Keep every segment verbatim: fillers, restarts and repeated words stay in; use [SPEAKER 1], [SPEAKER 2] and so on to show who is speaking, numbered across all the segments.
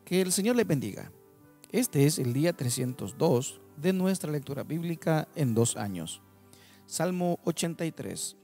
[SPEAKER 1] Que el Señor les bendiga. Este es el día trescientos dos de nuestra lectura bíblica en dos años. Salmo ochenta y tres.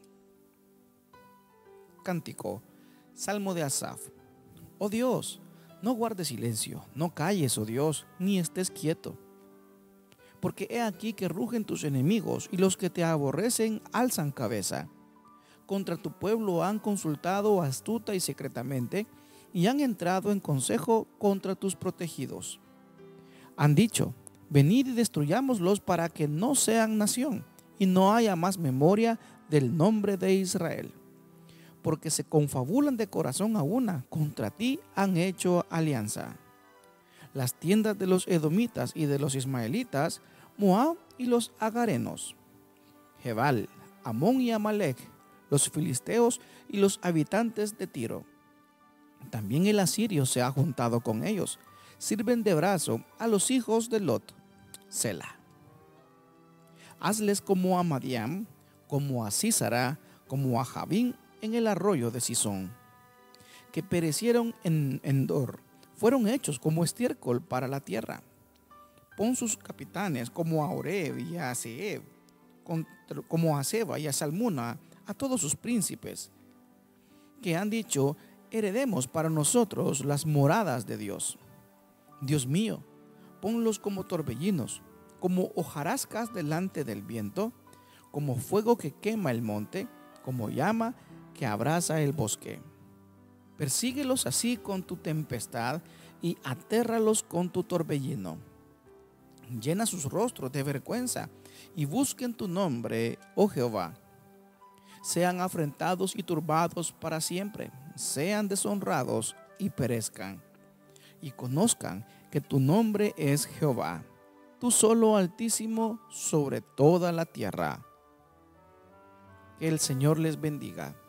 [SPEAKER 1] Cántico. Salmo de Asaf. Oh Dios, no guardes silencio, no calles, oh Dios, ni estés quieto. Porque he aquí que rugen tus enemigos y los que te aborrecen alzan cabeza. Contra tu pueblo han consultado astuta y secretamente y han entrado en consejo contra tus protegidos. Han dicho, venid y destruyámoslos para que no sean nación y no haya más memoria del nombre de Israel. Porque se confabulan de corazón a una, contra ti han hecho alianza. Las tiendas de los edomitas y de los ismaelitas, Moab y los agarenos, Jebal, Amón y Amalek, los filisteos y los habitantes de Tiro. También el asirio se ha juntado con ellos, sirven de brazo a los hijos de Lot. Selah. Hazles como a Madián, como a Sísara, como a Javín en el arroyo de Sison, que perecieron en Endor, fueron hechos como estiércol para la tierra. Pon sus capitanes como a Oreb y a Zeeb, como a Seba y a Salmuna, a todos sus príncipes, que han dicho, heredemos para nosotros las moradas de Dios. Dios mío, ponlos como torbellinos, como hojarascas delante del viento, como fuego que quema el monte, como llama que abrasa el bosque. Persíguelos así con tu tempestad y atérralos con tu torbellino. Llena sus rostros de vergüenza y busquen tu nombre, oh Jehová. Sean afrentados y turbados para siempre, sean deshonrados y perezcan. Y conozcan que tu nombre es Jehová, tú solo Altísimo sobre toda la tierra. Que el Señor les bendiga.